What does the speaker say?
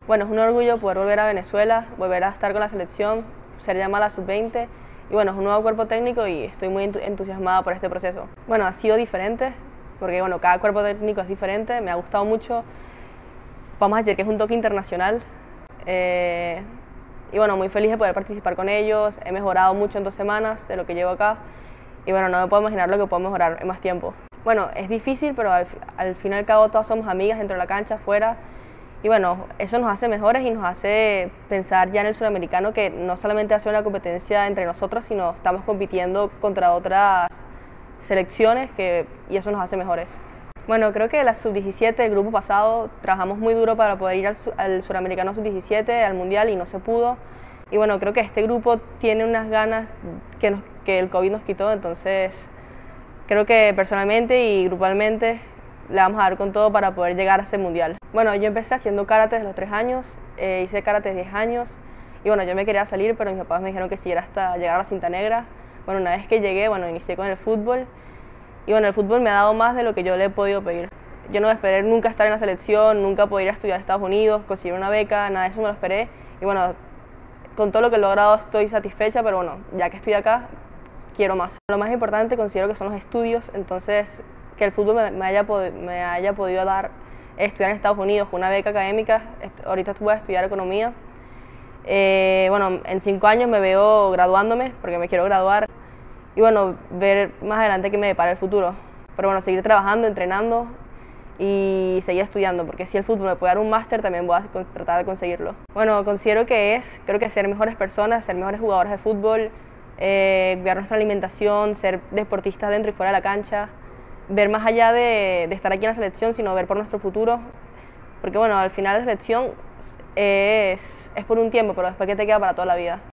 Bueno, es un orgullo poder volver a Venezuela, volver a estar con la selección, ser llamada a la sub-20 y bueno, es un nuevo cuerpo técnico y estoy muy entusiasmada por este proceso. Bueno, ha sido diferente porque bueno, cada cuerpo técnico es diferente, me ha gustado mucho, vamos a decir que es un toque internacional y bueno, muy feliz de poder participar con ellos, he mejorado mucho en 2 semanas de lo que llevo acá y bueno, no me puedo imaginar lo que puedo mejorar en más tiempo. Bueno, es difícil, pero al fin y al cabo todas somos amigas dentro de la cancha, afuera. Y bueno, eso nos hace mejores y nos hace pensar ya en el suramericano que no solamente ha sido una competencia entre nosotros, sino estamos compitiendo contra otras selecciones y eso nos hace mejores. Bueno, creo que la sub-17, el grupo pasado, trabajamos muy duro para poder ir al suramericano sub-17, al mundial y no se pudo. Y bueno, creo que este grupo tiene unas ganas que el COVID nos quitó, entonces creo que personalmente y grupalmente le vamos a dar con todo para poder llegar a ese mundial. Bueno, yo empecé haciendo karate desde los 3 años, hice karate 10 años y bueno, yo me quería salir, pero mis papás me dijeron que siguiera hasta llegar a la cinta negra. Bueno, una vez que llegué, bueno, inicié con el fútbol y bueno, el fútbol me ha dado más de lo que yo le he podido pedir. Yo no esperé nunca estar en la selección, nunca poder ir a estudiar a Estados Unidos, conseguir una beca, nada de eso me lo esperé y bueno, con todo lo que he logrado estoy satisfecha, pero bueno, ya que estoy acá, quiero más. Lo más importante considero que son los estudios, entonces que el fútbol me haya podido dar estudiar en Estados Unidos con una beca académica. Ahorita voy a estudiar economía. Bueno, en 5 años me veo graduándome porque me quiero graduar y bueno, ver más adelante qué me depara el futuro. Pero bueno, seguir trabajando, entrenando y seguir estudiando, porque si el fútbol me puede dar un máster, también voy a tratar de conseguirlo. Bueno, considero que creo que ser mejores personas, ser mejores jugadores de fútbol, cuidar nuestra alimentación, ser deportistas dentro y fuera de la cancha, ver más allá de estar aquí en la selección, sino ver por nuestro futuro, porque bueno, al final la selección es por un tiempo, pero después que te queda para toda la vida.